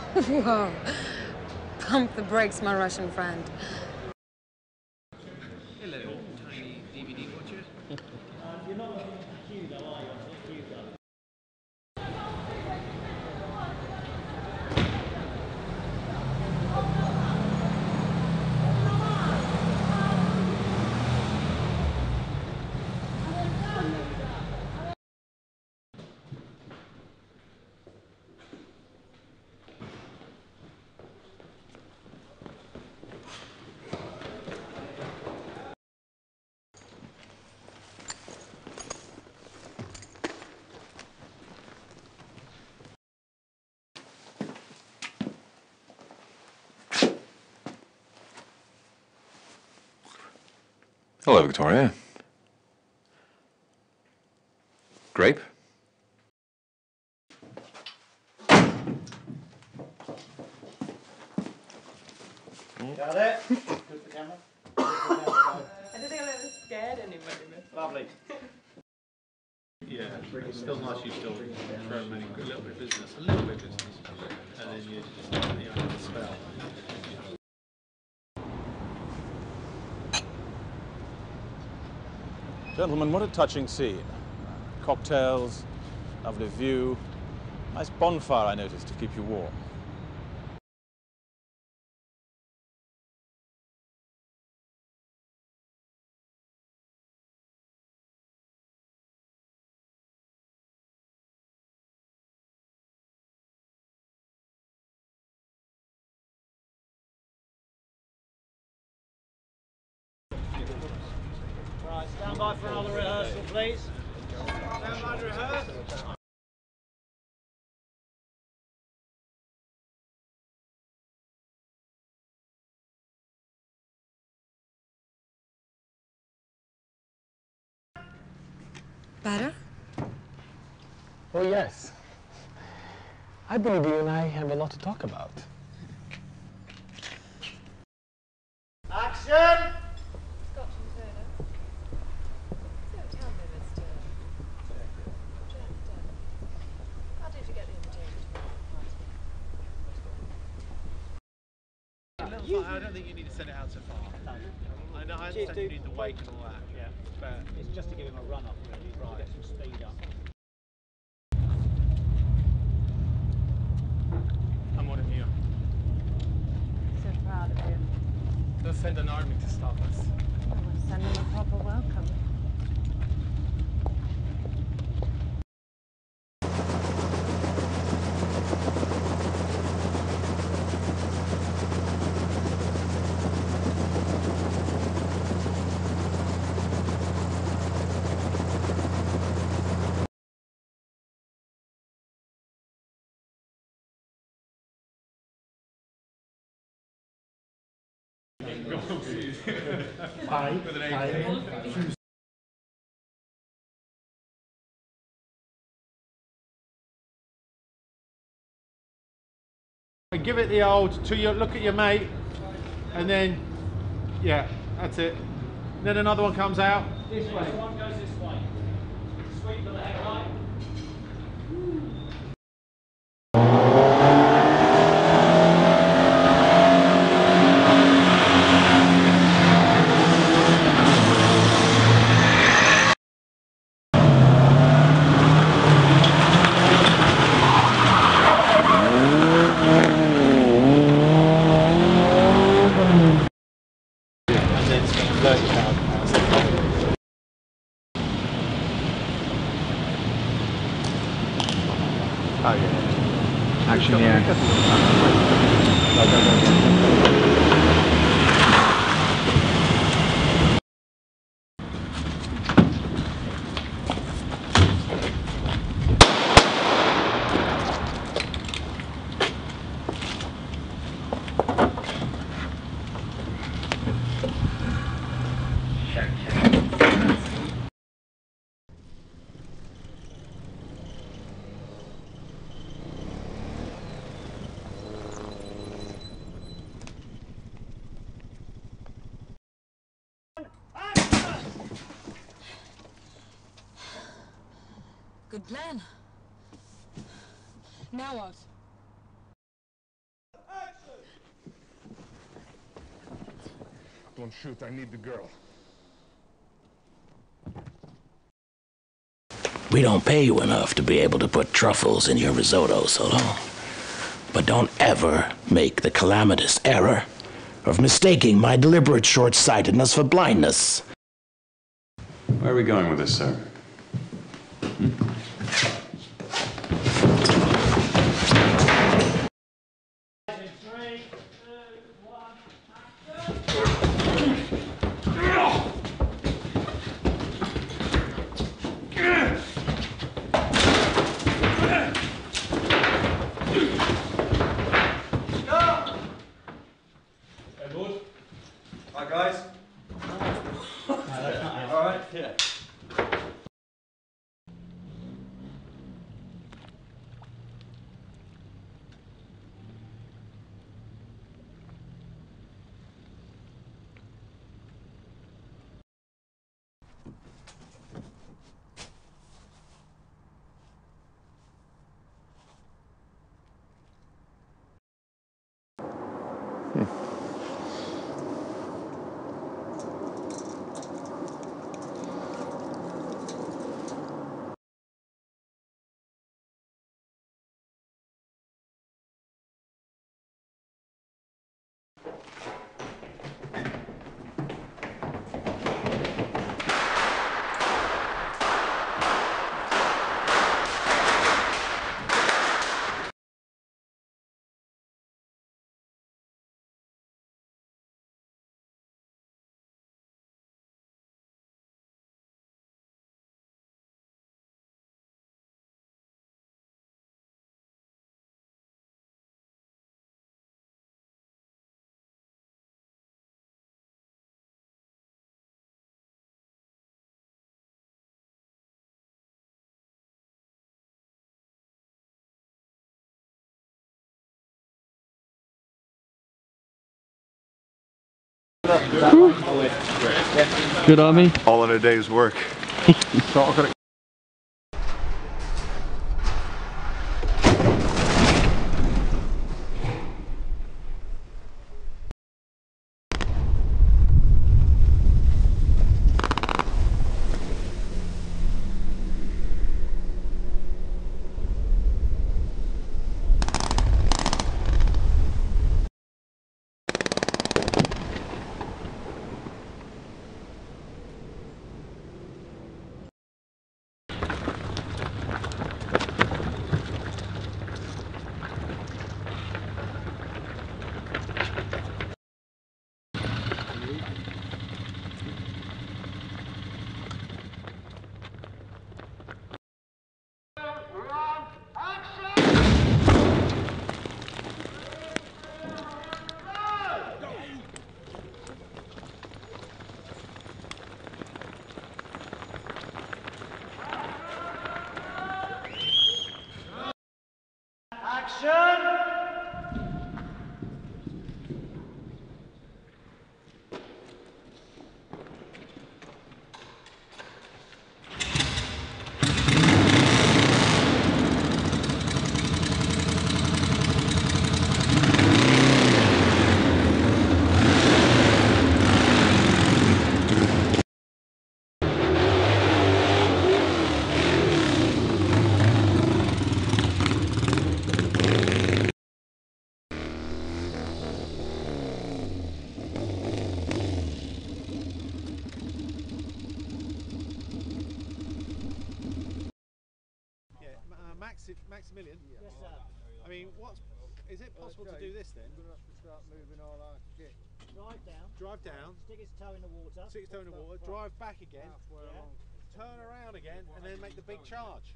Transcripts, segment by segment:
Whoa. Pump the brakes, my Russian friend. Hello, tiny DVD watcher. You're not looking at Hugh though, are you? Hugh though. Hello, Victoria. Grape? Got it? Good for camera? I don't think I've ever scared anybody. Lovely. Yeah, it's still nice you still throw them in a little bit of business, and then you just have the spell. Gentlemen, what a touching scene. Cocktails, lovely view, nice bonfire I noticed to keep you warm. Right, stand by for another rehearsal, please. Stand by to rehearse. Better? Oh, yes. I believe you and I have a lot to talk about. Action! I don't think you need to send it out so far. No. I understand you need the weight and all that. Yeah, but it's just to give him a run up, really, to get some speed up. I'm one of you. So proud of you. They'll send an army to stop us. I want to send them a proper welcome. give it the old to your look at your mate, and then yeah, that's it. Then another one comes out. This way. One goes this way. Sweep to the headlight. Oh, yeah. Action, yeah. Good plan. Now what? Don't shoot, I need the girl. We don't pay you enough to be able to put truffles in your risotto, Solo. But don't ever make the calamitous error of mistaking my deliberate short-sightedness for blindness. Where are we going with this, sir? Hi guys. All right. Yeah. Good, Armie? All in a day's work. Maximilian? Yes, sir. I mean, is it possible to do this then? We're going to have to start moving all our kit. Drive down. Drive down. Stick its toe in the water. Stick its toe in the water. Drive back again. Turn around again, and then make the big charge.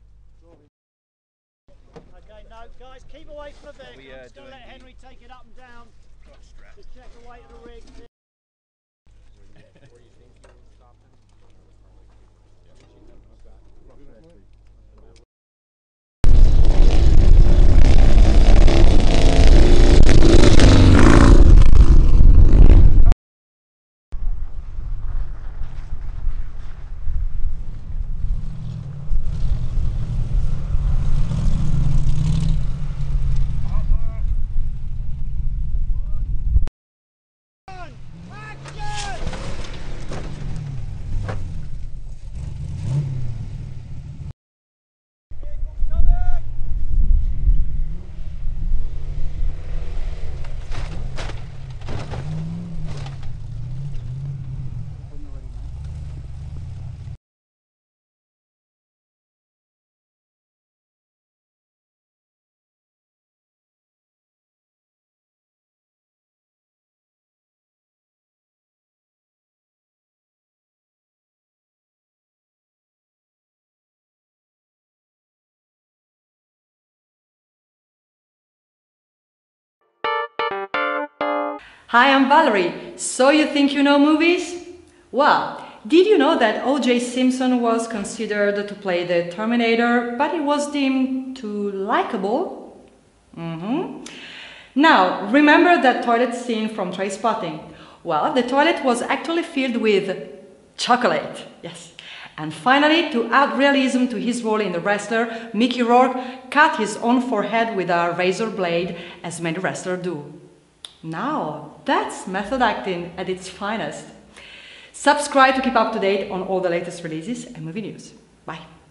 Okay, no, guys, keep away from the vehicle. I'm just going to let Henry take it up and down. Just check the weight of the rig. Where you think you were stopping? Hi, I'm Valerie. So you think you know movies? Well, did you know that O.J. Simpson was considered to play the Terminator, but he was deemed too likable? Now, remember that toilet scene from Trainspotting? Well, the toilet was actually filled with chocolate, yes. And finally, to add realism to his role in The Wrestler, Mickey Rourke cut his own forehead with a razor blade, as many wrestlers do. Now, that's method acting at its finest. Subscribe to keep up to date on all the latest releases and movie news. Bye.